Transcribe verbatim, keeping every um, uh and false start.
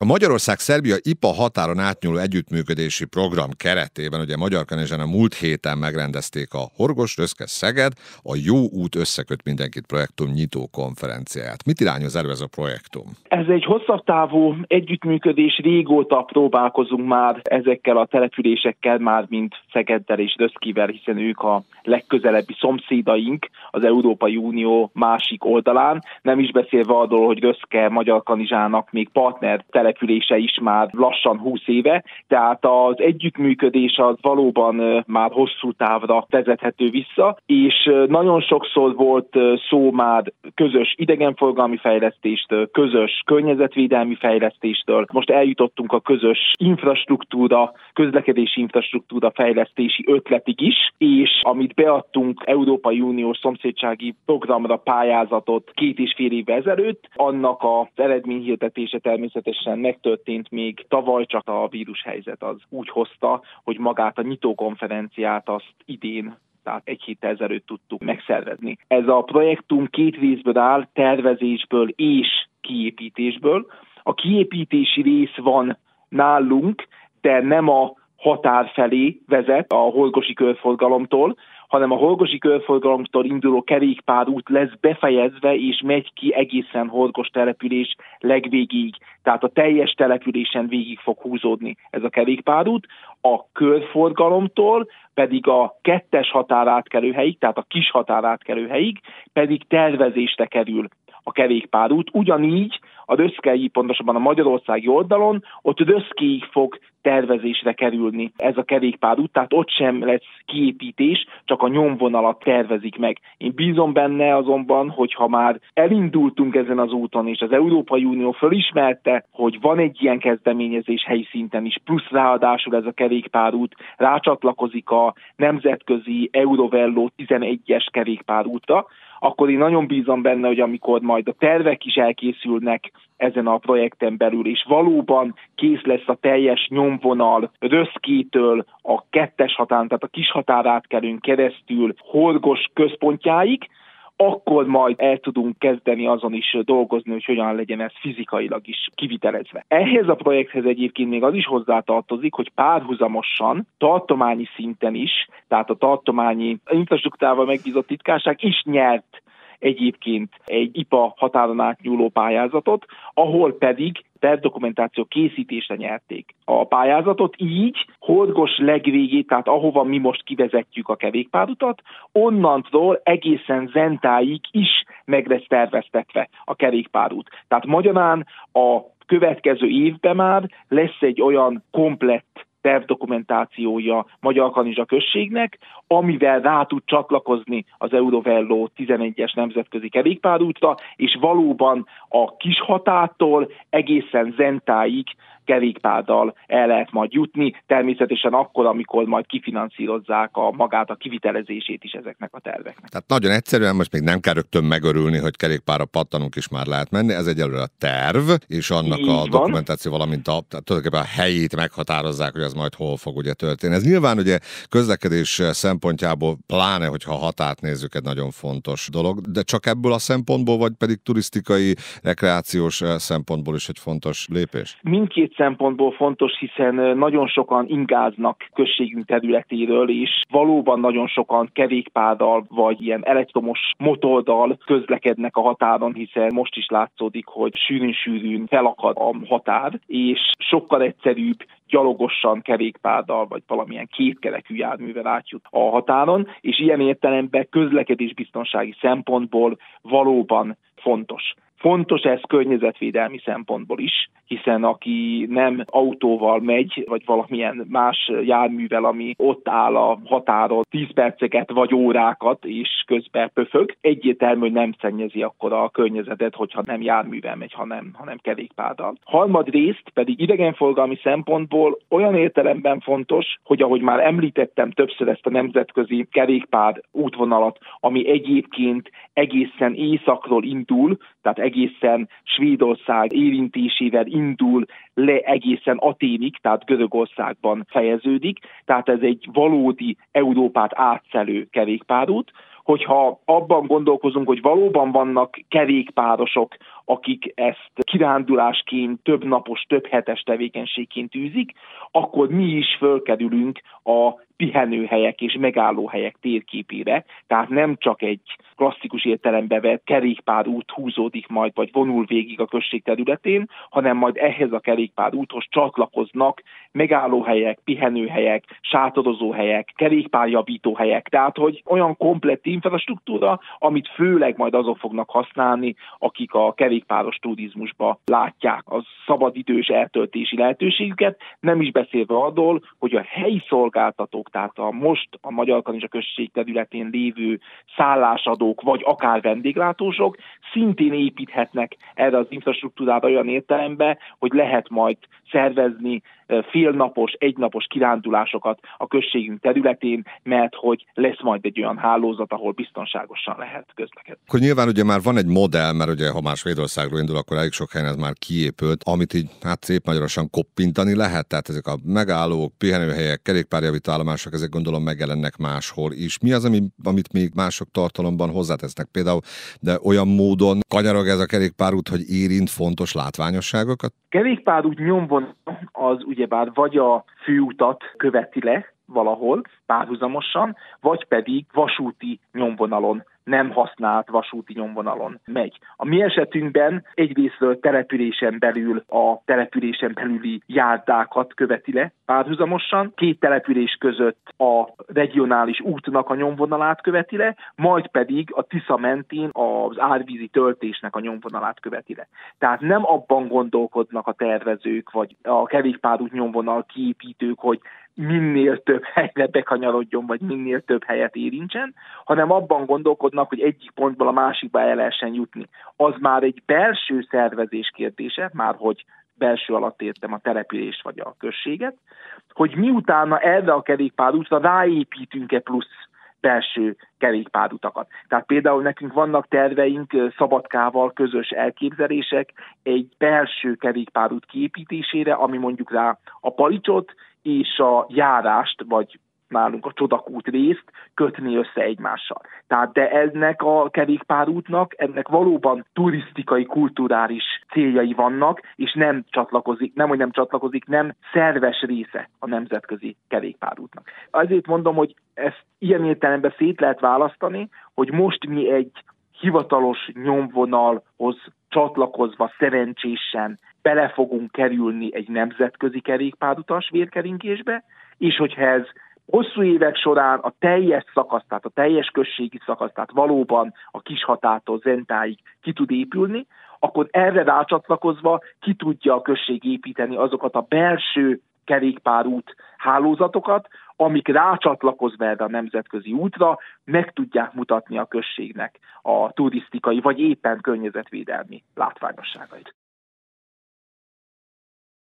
A Magyarország-Szerbia I P A határon átnyúló együttműködési program keretében ugye Magyarkanizsán a múlt héten megrendezték a Horgosh-Röszke-Szeged a Jó út összeköt mindenkit projektum nyitó konferenciáját. Mit irányoz elő ez a projektum? Ez egy hosszabb távú együttműködés, régóta próbálkozunk már ezekkel a településekkel, már mint Szegeddel és Röszkivel, hiszen ők a legközelebbi szomszédaink az Európai Unió másik oldalán, nem is beszélve arról, hogy Röszke Magyarkanizsának még partner települése is már lassan húsz éve, tehát az együttműködés az valóban már hosszú távra vezethető vissza, és nagyon sokszor volt szó már közös idegenforgalmi fejlesztéstől, közös környezetvédelmi fejlesztéstől, most eljutottunk a közös infrastruktúra, közlekedési infrastruktúra fejlesztési ötletig is, és amit beadtunk Európai Uniós szomszédsági programra pályázatot két és fél évvel ezelőtt, annak az eredményhirdetése természetesen megtörtént még tavaly, csak a vírushelyzet az úgy hozta, hogy magát a nyitókonferenciát azt idén, tehát egy héttel ezelőtt tudtuk megszervezni. Ez a projektum két részből áll, tervezésből és kiépítésből. A kiépítési rész van nálunk, de nem a határ felé vezet a horgosi körforgalomtól, hanem a horgosi körforgalomtól induló kerékpárút lesz befejezve, és megy ki egészen Horgosz település legvégéig. Tehát a teljes településen végig fog húzódni ez a kerékpárút. A körforgalomtól pedig a kettes határátkelőhelyig, tehát a kis határátkelőhelyig pedig tervezésre kerül a kerékpárút. Ugyanígy a Röszkei, pontosabban a magyarországi oldalon, ott Röszkéig fog tervezésre kerülni ez a kerékpárút, tehát ott sem lesz kiépítés, csak a nyomvonalat tervezik meg. Én bízom benne azonban, hogy ha már elindultunk ezen az úton, és az Európai Unió fölismerte, hogy van egy ilyen kezdeményezés helyi szinten is, plusz ráadásul ez a kerékpárút rácsatlakozik a nemzetközi Eurovello tizenegyes kerékpárútra, akkor én nagyon bízom benne, hogy amikor majd a tervek is elkészülnek ezen a projekten belül, és valóban kész lesz a teljes nyomvonal Röszkétől a kettes határon, tehát a kis határátkelőn keresztül Horgosz központjáig, akkor majd el tudunk kezdeni azon is dolgozni, hogy hogyan legyen ez fizikailag is kivitelezve. Ehhez a projekthez egyébként még az is hozzátartozik, hogy párhuzamosan, tartományi szinten is, tehát a tartományi infrastruktúrával megbízott titkárság is nyert egyébként egy I P A határon átnyúló pályázatot, ahol pedig tervdokumentáció készítésre nyerték a pályázatot, így Horgosz legvégét, tehát ahova mi most kivezetjük a kerékpárutat, onnantól egészen Zentáig is meg lesz terveztetve a kerékpárút. Tehát magyarán a következő évben már lesz egy olyan komplett tervdokumentációja Magyarkanizsa községnek, amivel rá tud csatlakozni az Eurovello tizenegyes nemzetközi kerékpárútra, és valóban a kis határtól egészen Zentáig kerékpárdal el lehet majd jutni, természetesen akkor, amikor majd kifinanszírozzák a magát a kivitelezését is ezeknek a terveknek. Tehát nagyon egyszerűen most még nem kell rögtön megörülni, hogy kerékpárra pattanunk is már lehet menni, ez egyelőre a terv, és annak Így a van. dokumentáció, valamint a, tulajdonképpen a helyét meghatározzák, hogy az majd hol fog ugye történni. Ez nyilván ugye közlekedés szempontjából, pláne, hogyha a határt nézzük, egy nagyon fontos dolog, de csak ebből a szempontból, vagy pedig turisztikai, rekreációs szempontból is egy fontos lépés? Mindkét szempontból fontos, hiszen nagyon sokan ingáznak községünk területéről, és valóban nagyon sokan kerékpárdal vagy ilyen elektromos motordal közlekednek a határon, hiszen most is látszódik, hogy sűrűn-sűrűn felakad a határ, és sokkal egyszerűbb gyalogosan kerékpárdal, vagy valamilyen kétkerekű járművel átjut a határon, és ilyen értelemben közlekedésbiztonsági szempontból valóban fontos. Fontos ez környezetvédelmi szempontból is, hiszen aki nem autóval megy, vagy valamilyen más járművel, ami ott áll a határon tíz perceket vagy órákat, és közben pöfög, egyértelmű, hogy nem szennyezi akkor a környezetet, hogyha nem járművel megy, hanem, hanem kerékpárdal. Harmadrészt pedig idegenforgalmi szempontból olyan értelemben fontos, hogy ahogy már említettem többször ezt a nemzetközi kerékpár útvonalat, ami egyébként egészen északról indul, tehát egészen Svédország érintésével indul le egészen Aténig, tehát Görögországban fejeződik, tehát ez egy valódi Európát átszelő kerékpárút. Hogyha abban gondolkozunk, hogy valóban vannak kerékpárosok akik ezt kirándulásként, több napos, több hetes tevékenységként űzik, akkor mi is fölkerülünk a pihenőhelyek és megállóhelyek térképére, tehát nem csak egy klasszikus értelembe vett kerékpárút húzódik majd, vagy vonul végig a község területén, hanem majd ehhez a kerékpárúthoz csatlakoznak megállóhelyek, pihenőhelyek, sátorozóhelyek, kerékpárjavítóhelyek, tehát hogy olyan komplett infrastruktúra, amit főleg majd azok fognak használni, akik a kerékpáros turizmusba látják a szabadidős eltöltési lehetőségüket, nem is beszélve arról, hogy a helyi szolgáltatók, tehát a most a Magyar Kanizsa község területén lévő szállásadók, vagy akár vendéglátósok szintén építhetnek erre az infrastruktúrára olyan értelemben, hogy lehet majd szervezni félnapos, egynapos kirándulásokat a községünk területén, mert hogy lesz majd egy olyan hálózat, ahol biztonságosan lehet közlekedni. Akkor nyilván ugye már van egy modell, mert ugye ha már Svédországról indul, akkor elég sok helyen ez már kiépült, amit így hát szép magyarosan koppintani lehet, tehát ezek a megállók, pihenőhelyek, kerékpárjavító állomások, ezek gondolom megjelennek máshol is. Mi az, ami, amit még mások tartalomban hozzátesznek például, de olyan módon kanyarog ez a kerékpárút, hogy érint fontos látványosságokat? Kerékpárút nyomvonal az ugyebár vagy a főutat követi le valahol párhuzamosan, vagy pedig vasúti nyomvonalon, nem használt vasúti nyomvonalon megy. A mi esetünkben egyrésztről településen belül a településen belüli járdákat követi le párhuzamosan, két település között a regionális útnak a nyomvonalát követi le, majd pedig a Tisza mentén az árvízi töltésnek a nyomvonalát követi le. Tehát nem abban gondolkodnak a tervezők, vagy a kerékpárút nyomvonal kiépítők, hogy minél több helyre bekanyarodjon, vagy minél több helyet érintsen, hanem abban gondolkodnak, hogy egyik pontból a másikba el lehessen jutni. Az már egy belső szervezés kérdése, már hogy belső alatt értem a települést vagy a községet, hogy miutána erre a kerékpárútra ráépítünk-e plusz belső kerékpárutakat. Tehát például nekünk vannak terveink Szabadkával közös elképzelések egy belső kerékpárút kiépítésére, ami mondjuk rá a Palicsot és a járást, vagy nálunk a Csodakút részt kötni össze egymással. Tehát de ennek a kerékpárútnak, ennek valóban turisztikai, kulturális céljai vannak, és nem csatlakozik, nem, hogy nem csatlakozik, nem szerves része a nemzetközi kerékpárútnak. Azért mondom, hogy ezt ilyen értelemben szét lehet választani, hogy most mi egy hivatalos nyomvonalhoz csatlakozva szerencsésen bele fogunk kerülni egy nemzetközi kerékpárutas vérkeringésbe, és hogyha ez hosszú évek során a teljes szakasz, tehát a teljes községi szakasz, tehát valóban a Kishatától Zentáig ki tud épülni, akkor erre rácsatlakozva ki tudja a község építeni azokat a belső kerékpárút hálózatokat, amik rácsatlakozva erre a nemzetközi útra meg tudják mutatni a községnek a turisztikai vagy éppen környezetvédelmi látványosságait.